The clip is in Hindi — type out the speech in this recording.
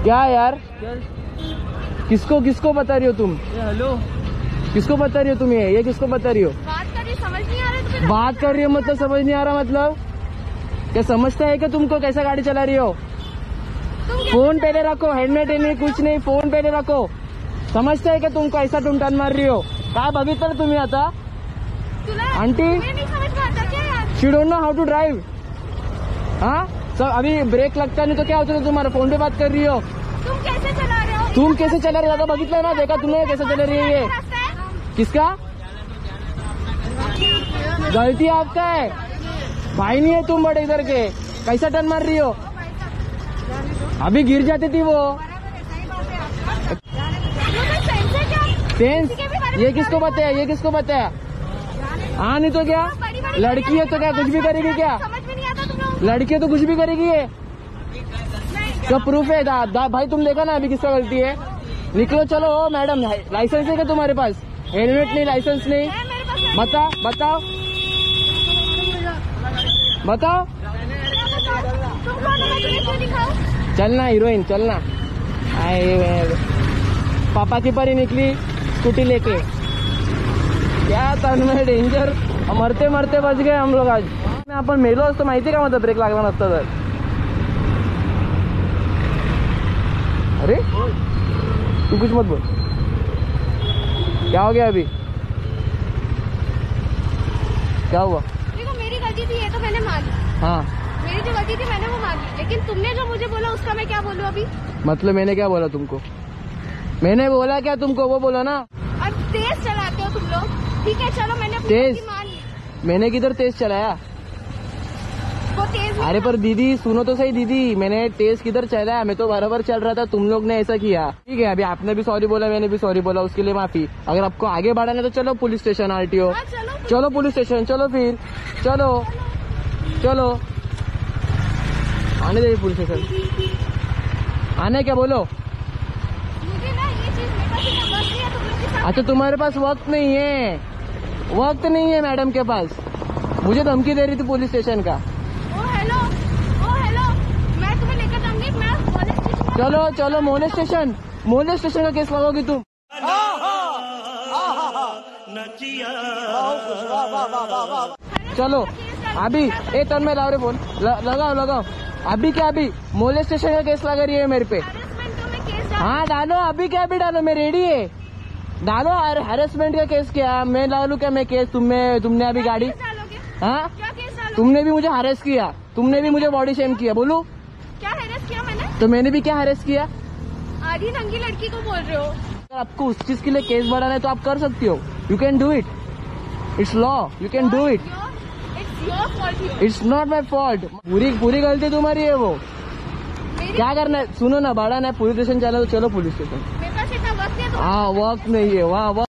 क्या यार, किसको किसको बता रही हो तुम? हेलो, किसको बता रही हो तुम? ये किसको बता रही हो? बात कर रही, समझ नहीं आ रहा है? बात कर रही हो मतलब समझ नहीं आ रहा मतलब? क्या समझता है कि तुमको कैसा गाड़ी चला रही हो? फोन पहले रखो, हेलमेट नहीं, कुछ नहीं, फोन पहले रखो। समझता है कि तुमको ऐसा तुम टर्न मार रही हो? काय बघितलं तुम्ही आता? Aunty, she don't know how to drive. हाँ सर, अभी ब्रेक लगता नहीं तो क्या होता है? तुम्हारा फोन पे बात कर रही हो? तुम कैसे चला रहे हो? तुम कैसे चला रहे हो? बघितलं ना, देखा तुमने कैसे चला रही है? ये किसका गलती? आपका है भाई, नहीं है तुम बड़े इधर के। कैसा टर्न मार रही हो? अभी गिर जाती थी वो। सेंस ये किसको बताया? ये किसको बताया? हाँ नहीं तो क्या, लड़की है तो क्या कुछ भी करेगी क्या? लड़की है तो कुछ भी करेगी ये? क्या प्रूफ है? भाई तुम देखा ना अभी किसका गलती है? निकलो चलो। ओ मैडम, लाइसेंस है क्या तुम्हारे पास? हेलमेट नहीं, लाइसेंस नहीं, बताओ बताओ बताओ। चलना हीरोइन, चलना। पापा की परी निकली स्कूटी लेके। क्या तन में डेंजर, मरते मरते बच गए हम लोग आज। आपण मेलो असतो माहिती का? ब्रेक लागला नसता तर। अरे तू कुछ मत बोल। क्या हो गया अभी? क्या हुआ? देखो मेरी गलती थी, ये तो मैंने मानी। हाँ, मेरी जो गलती थी मैंने वो मानी, लेकिन तुमने जो मुझे बोला उसका मैं क्या बोलूं अभी? मतलब मैंने क्या बोला तुमको? मैंने बोला क्या तुमको? वो बोला ना। और तेज चलाते हो तुम लोग। ठीक है चलो, मैंने अपनी तेज? गलती मान ली। मैंने किधर तेज चलाया? वो तेज। अरे पर दीदी सुनो तो सही दीदी, मैंने तेज किधर चलाया? मैं तो बराबर चल रहा था, तुम लोग ने ऐसा किया। ठीक है, अभी आपने भी सॉरी बोला, मैंने भी सॉरी बोला, उसके लिए माफी। अगर आपको आगे बढ़ाना है तो चलो पुलिस स्टेशन, आरटीओ। हाँ, चलो पुलिस स्टेशन, चलो फिर चलो चलो। आने दे पुलिस स्टेशन। आने क्या बोलो? मुझे ना ये चीज मेरे पास इतना वक्त नहीं है, तुम लोग के साथ। अच्छा तुम्हारे पास वक्त नहीं है? वक्त नहीं है मैडम के पास? मुझे धमकी दे रही थी पुलिस स्टेशन का। ओ हेलो, मैं तुम्हें लेकर जाऊंगी, मैं पुलिस स्टेशन। चलो चलो, मोलेज स्टेशन, मोलेज स्टेशन का केस लगाओगी तुम? चलो अभी एक टर्न में लाओ रे फोन, लगाओ लगाओ। अभी क्या? अभी मोलेज स्टेशन का केस लगा रही है मेरे पे? हाँ डालो, अभी क्या? अभी डालो, मैं रेडी है। डालो। अरे हैरेसमेंट का केस क्या? मैं डालू क्या मैं केस? तुमने अभी गाड़ी, हाँ तुमने भी मुझे हरेस किया, तुमने भी मुझे बॉडी शेम किया। बोलू क्या हैरेस किया मैंने? तो मैंने भी क्या हरेस किया? आधी नंगी लड़की को बोल रहे हो? अगर आपको उस चीज के लिए केस बढ़ाना है तो आप कर सकती हो। You can do it, it's law, you can do it. It's not my fault. पूरी गलती तुम्हारी है वो। क्या करना है? सुनो ना, बढ़ाना है पुलिस स्टेशन, चलो चलो पुलिस स्टेशन। मेरे पास इतना वक्त नहीं है। हाँ वक्त नहीं है वहाँ।